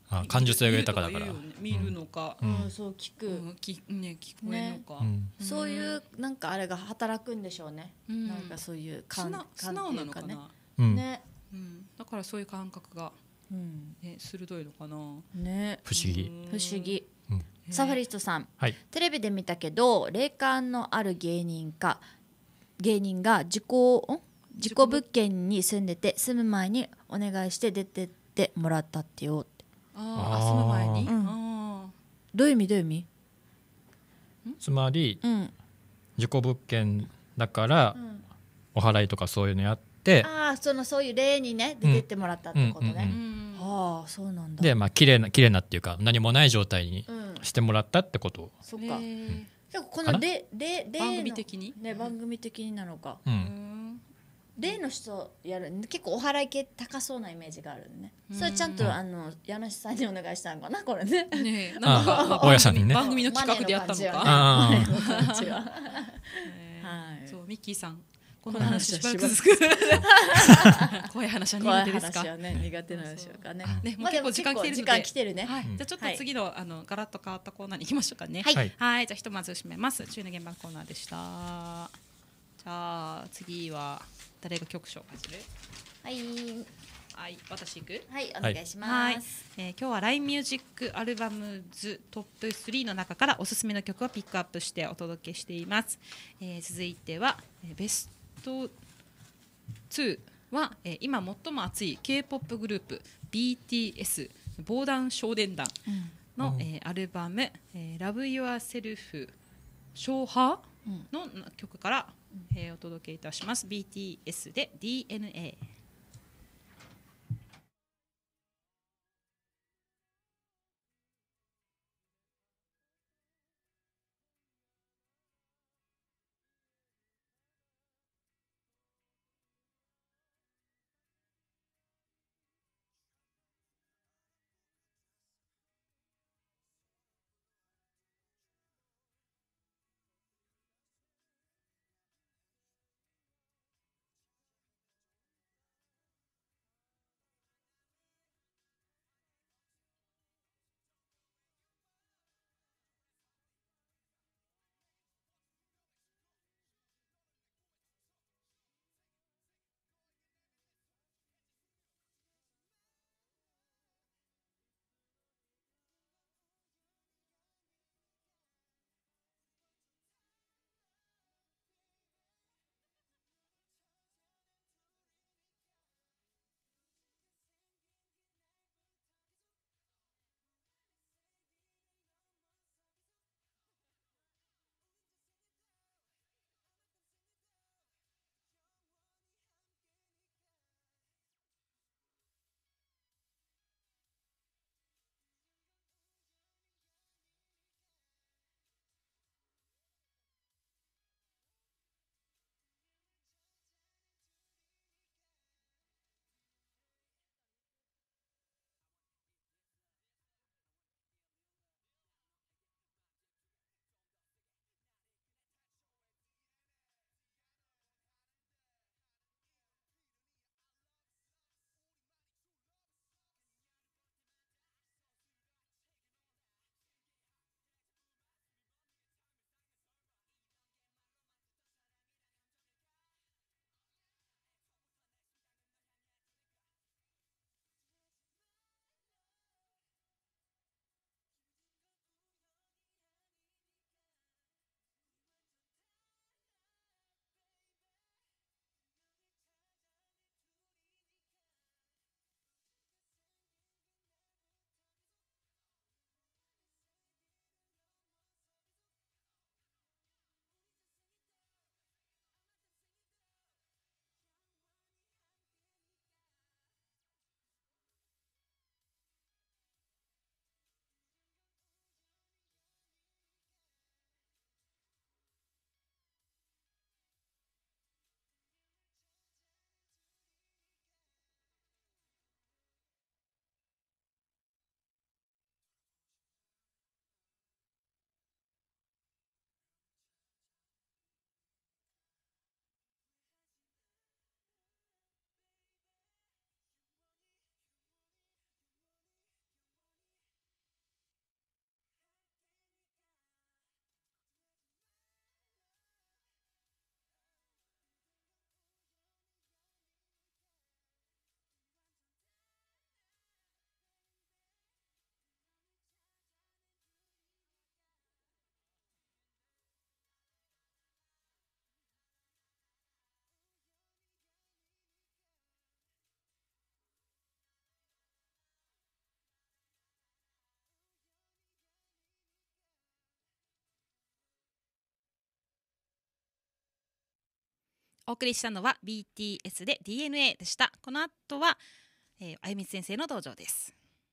あ感受性が豊かだから見ると言うよね見るのか、 うんうん、そう聞く、 うんきね聞こえるのか、 うんそういうなんかあれが働くんでしょうね、 うんなんかそういう素直素直なのかな、 ねうんね、 うん、だからそういう感覚が、 うん、 ね、鋭いのかな。 ね、 不思議、 うん不思議。 うんサファリストさん、 はいテレビで見たけど霊感のある芸人か芸人が自己ん自己物件に住んでて住む前にお願いして出てってもらったってよって。 ああーーあ住む前に、 うんあどういう意味どういう意味？ つまりうん、 自己物件だからうん、 お祓いとかそういうのやってああそのそういう例にね出てってもらったってことうんうんー、うね。 んああそうなんだ。 でまあ綺麗な綺麗なっていうか何もない状態にうん、 してもらったってことを、 そっか。 へーでもこかなの例例例の番組的にね番組的になのか。 う、 うんん例の人やる結構お祓い系高そうなイメージがあるね。それちゃんうんとあの家主さんにお願いしたのかなこれね。 ねえなんかあまあ大家さんにね番組の企画でやったのか、 あマネの感じは。 へーはいそうミッキーさんここの話の話はしばらく続く怖い話は怖い苦手ですか。 話はね苦手なんでしょうかね。 ねもうまあでも結構時間来てるので、 結構時間来てるね。 はい、 うんじゃあちょっと次の、あのガラッと変わったコーナーに行きましょうかね。 はいはいはい、じゃあひとまず締めます。中の現場コーナーでした。じゃあ次は誰が曲紹介する？ はいはい、私行く。 はいおはい願いしはいます。、 えー今日は ライン ミュージックアルバムズトップスリーの中からおすすめの曲をピックアップしてお届けしています。えー続いては、えーベストツーは、えー今最も熱い K-ポップ グループ ビーティーエス 防弾少年団の、 うんえーアルバム「えー、Love Yourself ショーハー」の曲から、えーお届けいたします。 ビーティーエス で ディーエヌエー。 お送りしたのは ビーティーエス で ディーエヌエー でした。この後は、えー、あゆみつ先生の登場です。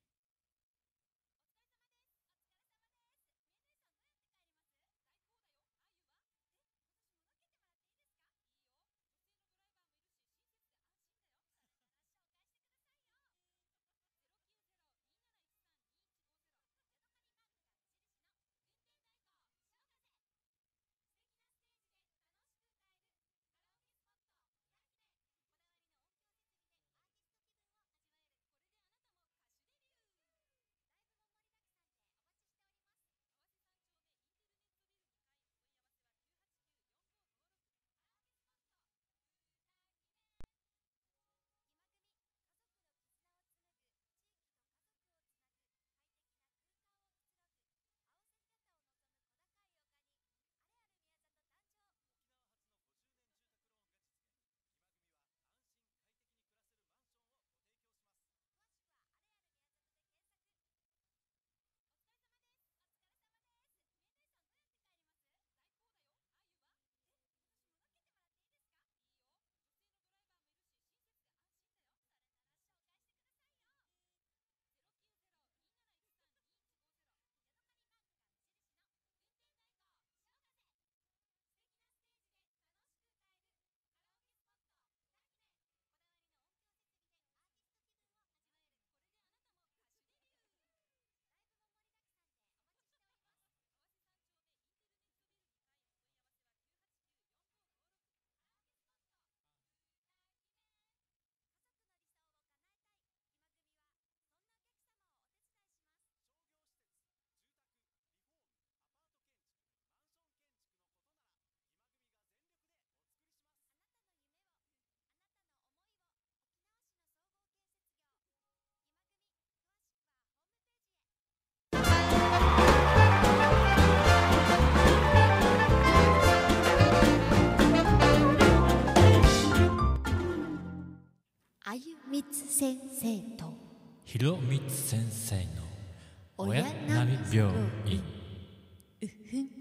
あゆみつ先生とひろみつ先生の親親なみ病院。 うふん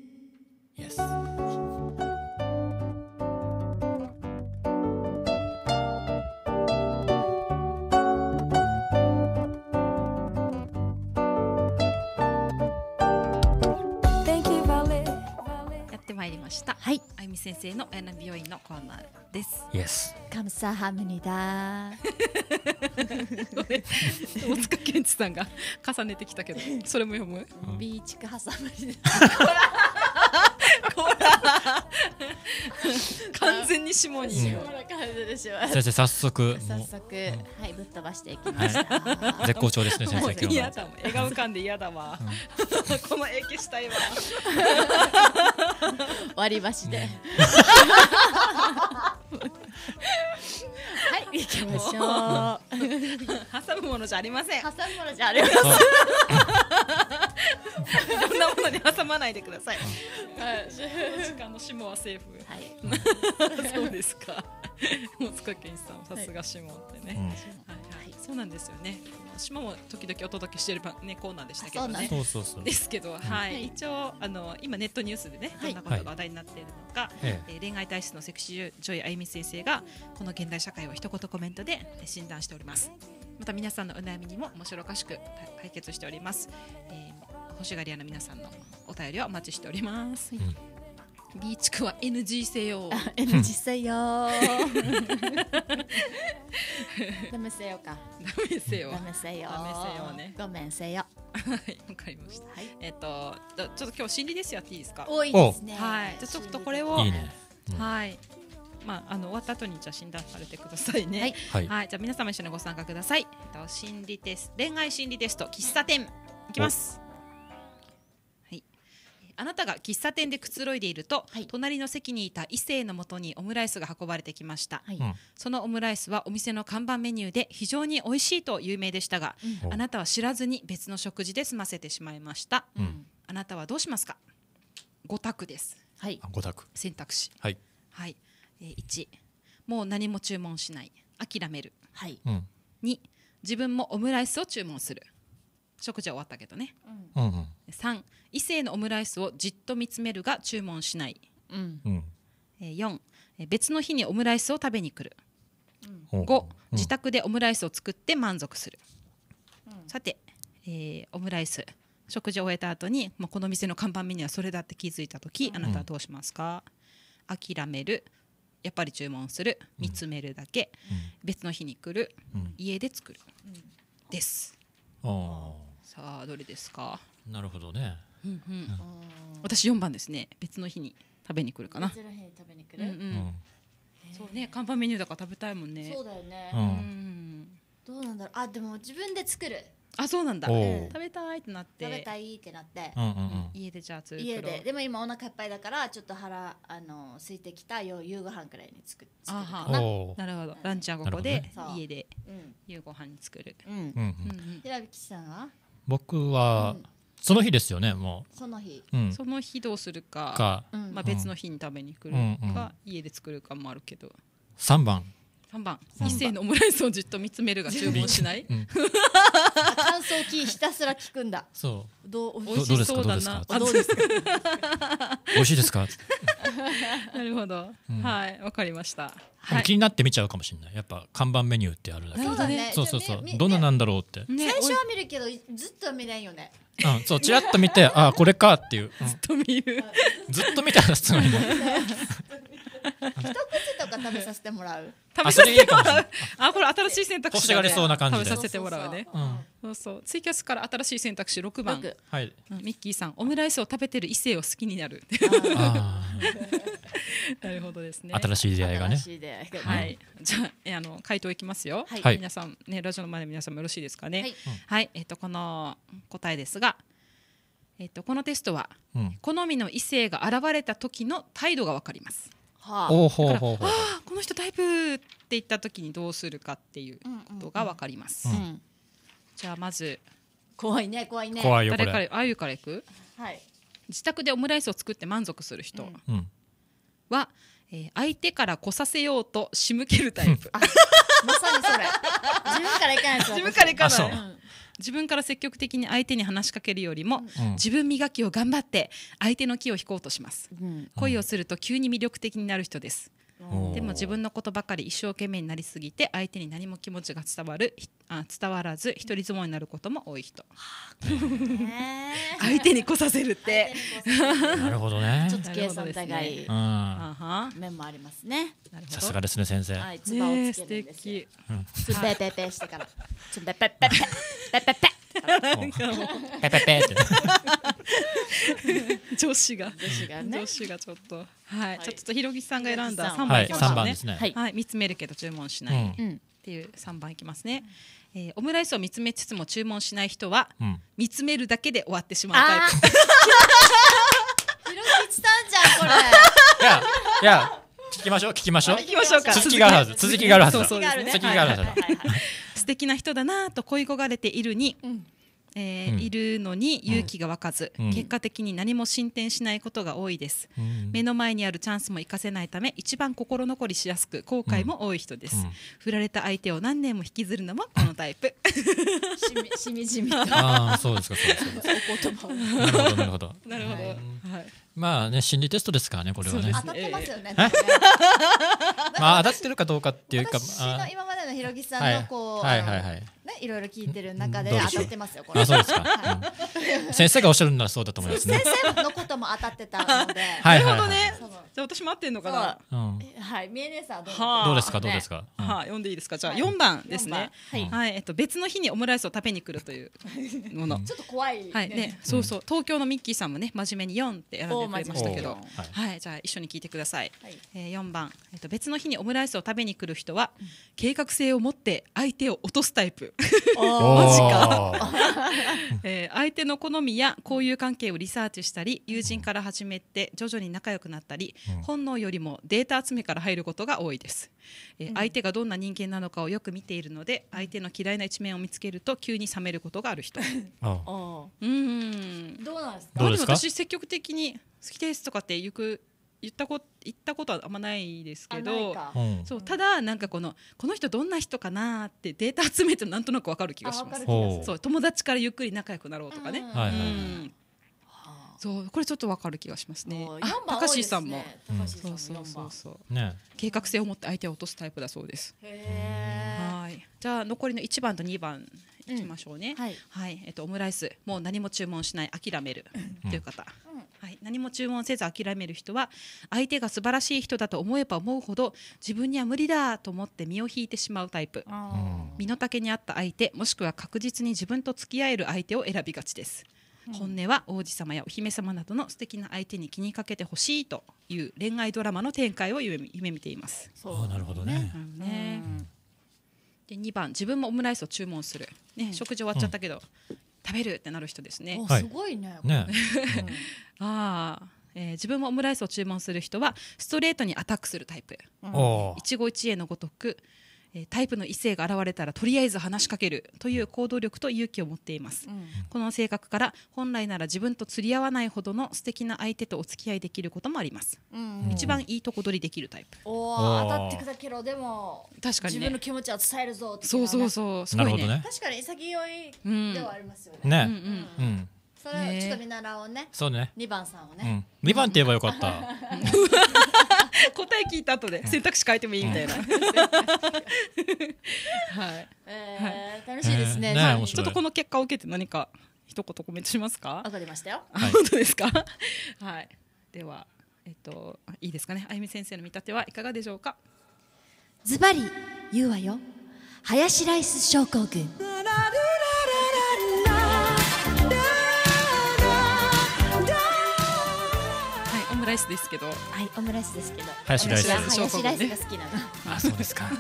Yes。 やってまいりました。 はい、 あゆみ先生の親なみ病院のコーナーです。 Yes。 カムサハムニダ大塚健二さんが重ねてきたけど、それも読む？ ビーチクハサムニほら完全に下に、 うんこんな感じでしょ。 先生早速早も速、はいぶっ飛ばしていきました。 う絶好調ですね先もう生今日は。 嫌だもん、笑顔浮かんで嫌だわ、この影消したいわ。 割り箸で。はい行きましょう。 挟むものじゃありません。 挟むものじゃありません。 そんなものに挟まないでください。 はい時間の下はセーフ。 はいそうですか。大塚健一さん、さすが下ってね。 うんはいはい、そうなんですよね。下も時々お届けしているねコーナーでしたけどね。 そうそうそう。 ですけど、はい、 はい、 一応あの今ネットニュースでね、どんなことが話題になっているのか、 ええー恋愛体質のセクシー女優あゆみ先生がこの現代社会を一言コメントで診断しております。また皆さんのお悩みにも面白おかしく解決しております。えー欲しがり屋の皆さんのお便りはお待ちしております。 んビーチクは エヌジー せよ。 エヌジー せよ。ダメせよか。 ダメせよ。 ダメせよ。 ダメせよね。 ごめんせよ。 はい、わかりました。 はい。 えっと、ちょっと今日心理ですやっていいですか。 多いですね。 はい。じゃあちょっとこれを。 いいね。うんはい。まああの終わった後にじゃあ診断されてくださいね。 はい。 はい。 はい。じゃあ皆様一緒にご参加ください。えっと心理テスト、恋愛心理テスト喫茶店いきます。はい。あなたが喫茶店でくつろいでいると、 はい隣の席にいた異性のもとにオムライスが運ばれてきました。 はい。 うんそのオムライスはお店の看板メニューで非常に美味しいと有名でしたが、 うんあなたは知らずに別の食事で済ませてしまいました。 うんあなたはどうしますか。ご択です。 はい。 あご択。 選択肢。 はい。 はい。えー、いち、もう何も注文しない、諦める。 はい。 うんに、自分もオムライスを注文する。食事は終わったけどね。 うんうんさん、異性のオムライスをじっと見つめるが注文しない。 うん。 うんえー、よん、えー別の日にオムライスを食べに来る。 ほうご、 うん自宅でオムライスを作って満足する。さて、えーオムライス食事を終えた後に、まあ、この店の看板メニューはそれだって気づいた時、あなたはどうしますか？諦める、やっぱり注文する、見つめるだけ、別の日に来る、 うん家で作る、です。 あさあどれですか？ ーなるほどね。 うんうん、私よんばんですね。別の日に食べに来るかな。 別の日に食べに来る、 うんうんうんそうね、看板メニューだから食べたいもんね。 そうだよね、 ううんんどうなんだろう。あ、でも自分で作る、 あ、そうなんだ。 おう食べたいってなって食べたいってなって、 うんうんうん家でじゃあ作ろう。 家ででも今お腹いっぱいだからちょっと腹あの空いてきたよ夕ご飯くらいに作作るあはかな。 おーなるほど。ランチはここで、 なるほどね家でうん夕ご飯に作る。 うんうんうんうんうん平引さんは僕はうんその日ですよねもその日、 う、うん、 その日どうするか、 かうんまあ、別の日に食べに来るうんうんか、家で作るかもあるけど。 さんばん、 さんばん、 うん一斉のオムライスをじっと見つめるが注文しない。 うん、 あ感想を聞いひたすら聞くんだ。 そどう美味しどうですかそうだな。 どあ、どうですか。 う美味しいですか、 なるほど。 うんはい、わかりました。 ではい。 も気になって見ちゃうかもしれないやっぱ看板メニューってあるだけそうだね。 そうそうそうじゃあみどんななんだろうって、 ね、 最初おいは見るけどずっとは見れんよね。 うん、そうちらっと見てあこれかっていう、うんと見る。 ずっと見たらすごいね一口とか食べさせてもらう。 食べあそれいいさせてもらうかもしれない。 あ、これ新しい選択肢だね。 欲しがりそうな感じで食べさせてもらうね。 うんそうそう。ツイキャスから新しい選択肢ろくばん。 六はいうんミッキーさん、オムライスを食べてる異性を好きになる。 あなるほどですね。 ー新しい出会いがね新しい出会いがねはい、じゃあ、えあの回答いきますよ。 はいはい皆さんね、ラジオの前の皆さんもよろしいですかね。 はいはい、えっ、とこの答えですが、えっ、とこのテストはうん好みの異性が現れた時の態度がわかります。 はあおうほうほうほうあ、この人タイプって言った時にどうするかっていうことがわかります。 うんうんじゃあまず怖いね怖いね。 怖いよこ誰かれ、 らあゆからいく？ はい。 自宅でオムライスを作って満足する人うんうん、 は、えー相手から来させようと仕向けるタイプ。 まさにそれ。自分から行かないです。 自分から行かあそうない。自分から積極的に相手に話しかけるよりも、 うん自分磨きを頑張って相手の気を引こうとします。 うん恋をすると急に魅力的になる人です。 おーでも自分のことばかり一生懸命になりすぎて相手に何も気持ちが伝わるひあ伝わらず一人相撲になることも多い人。 ねえ相手に来させるって。 なるほどねちょっと計算高なるほどですいうんあは面もありますね。 なるほど。 さすがですね先生、 はい、つばをねえ素つけるんですよ。 敵。 つべぺぺしてから。つべぺぺぺぺぺぺ。 ペペペって女子が女子がね女。子がちょっとはい、 いじゃあちょっとひろぎさんが選んだひろぎさん三はい三番いきましょうね。 番ですねはいはい、見つめるけど注文しない。 うんうん。 っていうさんばんいきますね、えーオムライスを見つめつつも注文しない人はうん見つめるだけで終わってしまうタイあプ。 ー。ひろきちさんじゃんこれ。 いやいや聞きましょう聞きましょう行きましょうか。 続きがあるはず続きがあるはずだそうそうですね。 続きがあるはずだはいはいはい素敵な人だなぁと恋焦がれているに、 うんえーうんいるのに勇気が湧かず、 うん結果的に何も進展しないことが多いです。 うん目の前にあるチャンスも活かせないため一番心残りしやすく後悔も多い人です、 うん振られた相手を何年も引きずるのもこのタイプ。 しみしみじみとああそうですかそうですかお言葉をなるほどなるほどなるほど、 はいはいまあね心理テストですからねこれはねそう当たってますよね。 えまあ当たってるかどうかっていうか私あの今までのひろきさんはいのこう、 はいはいはいあのねいろいろ聞いてる中でどうでしょう当たってますよこれ。 あそうですか、うん先生がおっしゃるならそうだと思いますね先生のことも当たってたので。 はいはいはいなるほどねそうじゃあ私待ってんのかそうな。 うんはい、みえねさんはどうはあどうですかどうですか、うんはい、読んでいいですか。じゃあはいよんばんですね。 四番はいはい、えっと別の日にオムライスを食べに来るというもの。 ちょっと怖い、 はいね、そうそう、東京のミッキーさんもね、真面目によんって選んでくれましたけどお。 はいはい、じゃあ一緒に聞いてください。 はいえー、よんばん、えっと別の日にオムライスを食べに来る人は、計画性を持って相手を落とすタイプ。 おマジかえー相手の好みや交友関係をリサーチしたり友人から始めて徐々に仲良くなったり、 うん本能よりもデータ集めから入ることが多いです、えー相手がどんな人間なのかをよく見ているので相手の嫌いな一面を見つけると急に冷めることがある人。 あおうーんどうなんですか。 どうですかまあも私積極的に好きですとかってよく言ったこ言ったことはあんまないですけあないどかうんそうただなんかこのこの人どんな人かなってデータ集めてなんとなくわかる気がしますあわかる気がするそう友達からゆっくり仲良くなろうとかね、 うんはいはいはいうんそうこれちょっとわかる気がしますね。 ああ四番高多いです橋さんも、 ね高橋さんもそうそう四番そうそうね計画性を持って相手を落とすタイプだそうです。 へはいじゃあ残りのいちばんとにばんいきましょうね。 はいはいえっとオムライスもう何も注文しない諦めるという方、 うんはい、何も注文せず諦める人は相手が素晴らしい人だと思えば思うほど自分には無理だと思って身を引いてしまうタイプ。 あ身の丈に合った相手もしくは確実に自分と付き合える相手を選びがちです、本音は王子様やお姫様などの素敵な相手に気にかけてほしいという恋愛ドラマの展開を夢夢見ています。 ああなるほどね。 ねでにばん自分もオムライスを注文する、ね食事終わっちゃったけど、食べるってなる人ですね。 おはいすごいねねあー、えー自分もオムライスを注文する人はストレートにアタックするタイプ、 おー一期一会のごとく、えータイプの異性が現れたらとりあえず話しかけるという行動力と勇気を持っています、 うんこの性格から本来なら自分と釣り合わないほどの素敵な相手とお付き合いできることもあります、 うん一番いいとこ取りできるタイプ。 おおーー当たってくだけどでも確かにね自分の気持ちは伝えるぞっていそうそううそうすごいねなるほどね。 確かに潔いうんではありますよねねうんうんうんそれねちょっと見習おうねそうね。 にばんさんをねうんにばんって言えばよかった。 答え聞いた後で選択肢変えてもいいみたいな、はいえー楽しいですねはいえーね面白いちょっとこの結果を受けて何か一言コメントしますか。 わかりましたよあはい本当ですかはいではえっといいですかね、あゆみ先生の見立てはいかがでしょうか。 ズバリ言うわよハヤシライス症候群はいオムライスですけどはいオムライスですけどハヤシライス私はハヤシライスねが好きなのあそうですか。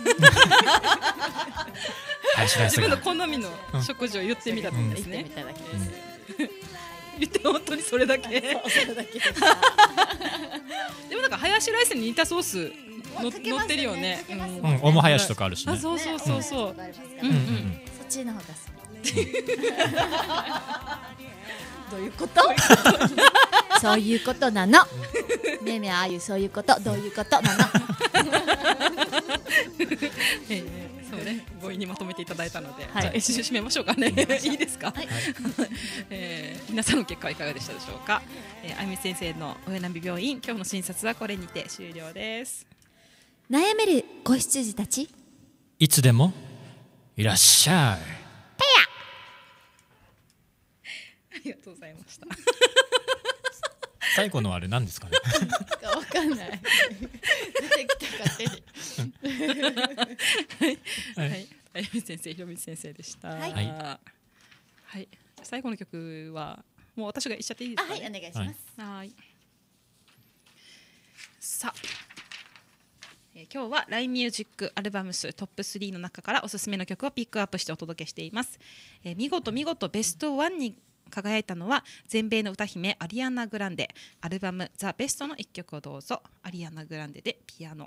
ハヤシライス自分のが。 好みの食事を言ってみたんですね言ってみ、ただけです言って本当にそれだけでそれだけですもなんかハヤシライスに似たソースのかけますよね乗ってるよねかけますようんうんオムハヤシとかあるしね。 あそうそうそうそう、 ねありますからうんうんうんそっちの方が好きどういうことそういうことなのねえねえああいうそういうことどういうことなのええそうね、強引にまとめていただいたので、 はいじゃあ締めましょうかね。いいですか、 はいえー皆さんの結果はいかがでしたでしょうか。えーあゆみ先生の親並病院、今日の診察はこれにて終了です。 悩める子羊たちいつでもいらっしゃい。 ありがとうございました。 最後のあれ何ですかね。 わかんない出てきた勝手にはい、あゆみ先生、ひろみ先生でした。 はいはいはい最後の曲はもう私が言っちゃっていいですか、ね。 あはいお願いしますはい。さあ、えー今日は ライン ミュージックアルバム数トップスリーの中からおすすめの曲をピックアップしてお届けしています。えー見事見事ベストワンに輝いたのは全米の歌姫アリアナ・グランデ。アルバムザ・ベストの一曲をどうぞ。アリアナ・グランデでピアノ。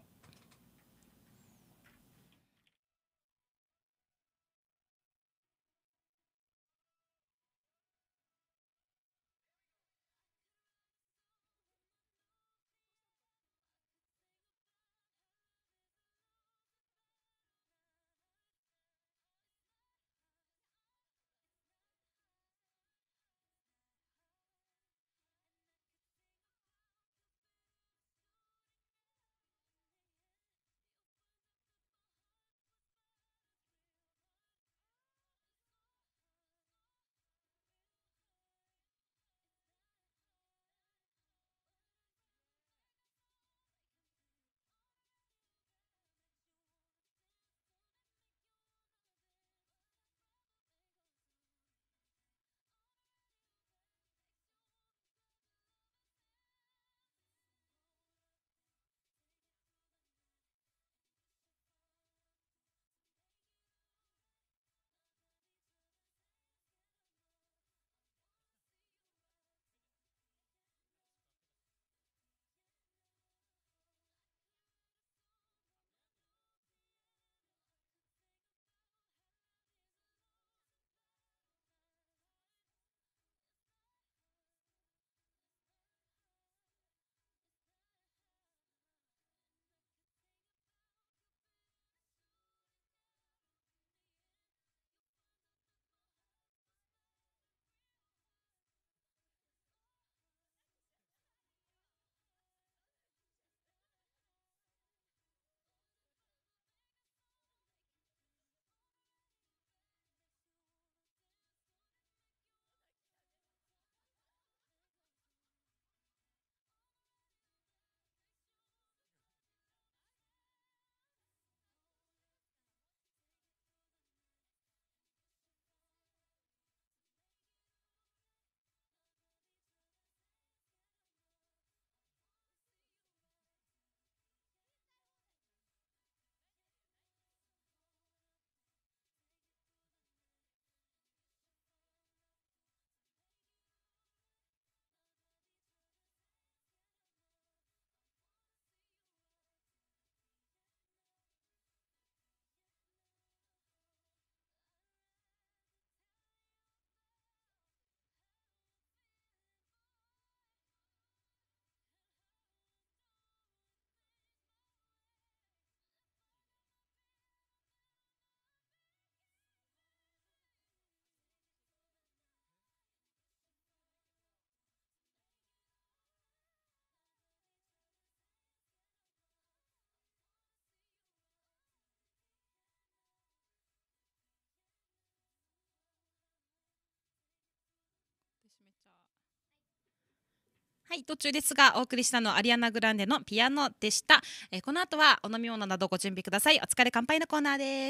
はい、途中ですがお送りしたのはアリアナグランデのピアノでした。えー、この後はお飲み物などご準備ください。お疲れ乾杯のコーナーです。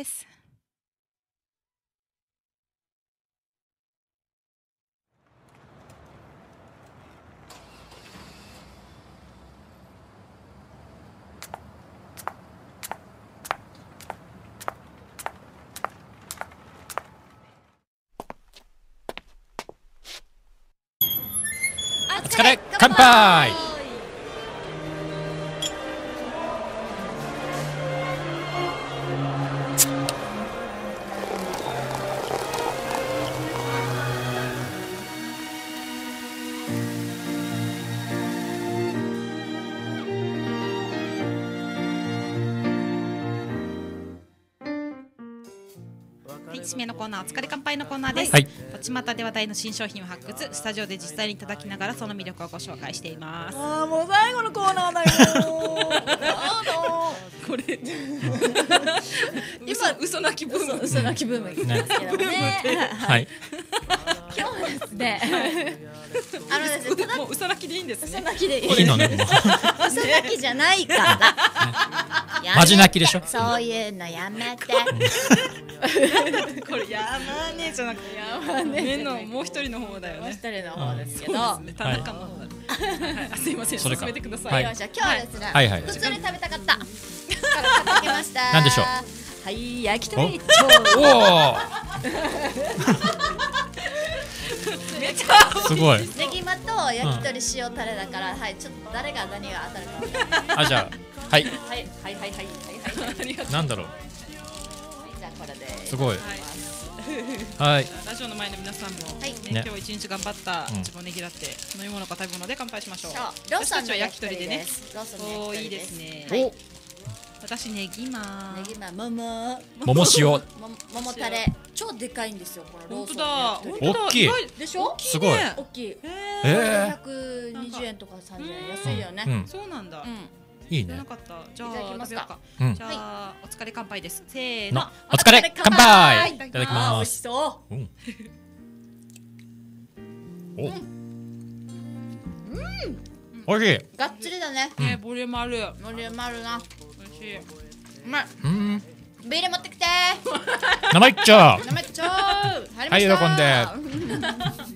お疲れ乾杯。 はい、締めのコーナーお疲れ乾杯のコーナーです。 はい、 巷で話題の新商品を発掘、スタジオで実際にいただきながらその魅力をご紹介しています。 あーもう最後のコーナーだよこれ今嘘泣きブーム嘘泣きブーム言ってますけどねはい、 今日はですねあのですねただもう嘘泣きでいいんですね。 嘘泣きでいいいいのね。もう嘘泣きじゃないからマジ泣きでしょ。 そういうのやめてこれやまねじゃなくてやまね目のもう一人の方だよもう一ね。 人の方ですけど、 そうですね、田中の方だ、はいあすいません、 それか進めてください。 はいよいしょ今日はですね、 はいはい普通に食べたかったから買ってきました。 なんでしょう。 はい焼き鳥おお。 めちゃすごい。 ネギマと焼き鳥塩タレだから、はいちょっと誰が何が当たるか分かんない。 あ、じゃあはい。 はいはいはいはいはいはいありがとう。 なんだろう。 じゃあこれです。 すごい。 はいはい。 ラジオの前の皆さんも、 はいねね今日一日頑張ったうん自分をねぎらって飲み物か食べ物で乾杯しましょう。 そうローソンの私たちは焼き鳥でね。 焼き鳥ですローソンのおーいい焼き鳥でですすね。 はい私ネギマネギマ桃も桃塩。 も桃タレ超でかいんですよこのローソン本当だの焼き鳥本当だ大きい意外でしょすごい。 ね大きいええひゃくにじゅうえんとかさんじゅうえん安いよねうん。 そうなんだ。 うんいいね知らな。かった。じゃあいただきますか食べようか。 うんじ。ゃあお疲れ乾杯です。せーのの。お疲れ乾杯。いただきあー美ます。 味しそうん。お。おいしい。 うがっつりだねねボリュームある。 ボリュームあるな美味しい。 うまいうん。 ビール持ってきて生いっちゃう。 なめっちゃう入はいりました喜んで美味し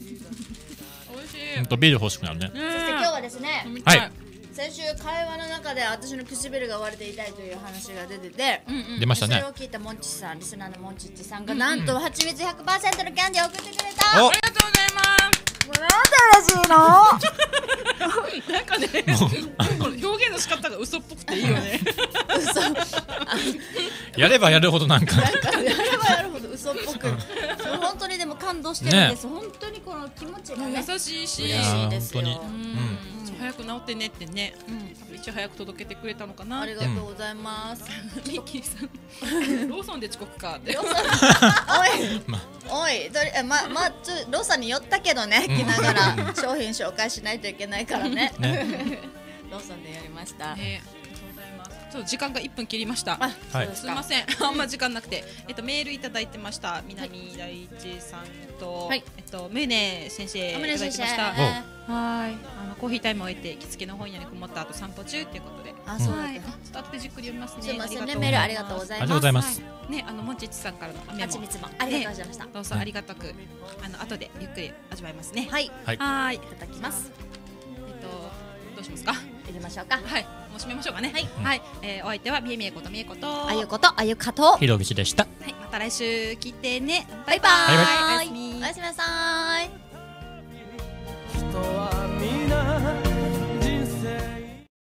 い。 ほんとビール欲しくなるね。 そして今日はですね飲みたい。 先週会話の中で私の唇が割れて痛いという話が出ててうんうん。 出ましたねそれを。聞いたモンチさんリスナーのモンチッチさんがなんとはちみつ ひゃくパーセント のキャンディーを送ってくれたおありがとうございます。 なんで嬉しいのなんかね、この表現の仕方が嘘っぽくていいよね。 嘘やればやるほどなんか。 なんかやればやるほど嘘っぽくそう本当にでも感動してるんです、本当にこの気持ちがね優しいし、 いやー嬉しいですよ本当にうん早く治ってねってね、 うんいち早く届けてくれたのかな。 ありがとうございます、 ミッキーさん、ローソンで遅刻かって。 ローソンおい、 まおいどれえままちょローソンに寄ったけどねうん来ながら商品紹介しないといけないからねね。 ローソンでやりました、 ね、ありがとうございます。ちょっと時間がいっぷん切りました。 あ、 はいそうですかすみません、あんま時間なくて、えっとメールいただいてました。南大地さんと、 はいえっとムネ先生いただいてました。 おはい、あのコーヒータイムを終えて着付けの本屋にこもった後散歩中ということで。 あ、そうだっはい、ちょっと後でじっくり読みますね。 すいませんねありがとうメールありがとうございますありがとうございます。 はいね、あのもちちさんからのメモはちみつもありがとうございました、 どうぞありがたく、あの後でゆっくり味わいますね。 はいいはい。 はい。 ただきますえっとどうしますか。 入れましょうかはい、もう締めましょうかね。 はいはい、えー、お相手はみえみえことみえこと。 あゆことあゆかとひろぐちでした。 はい、また来週聞いてね。 バイババイバイーイおやすみおやすみなさーい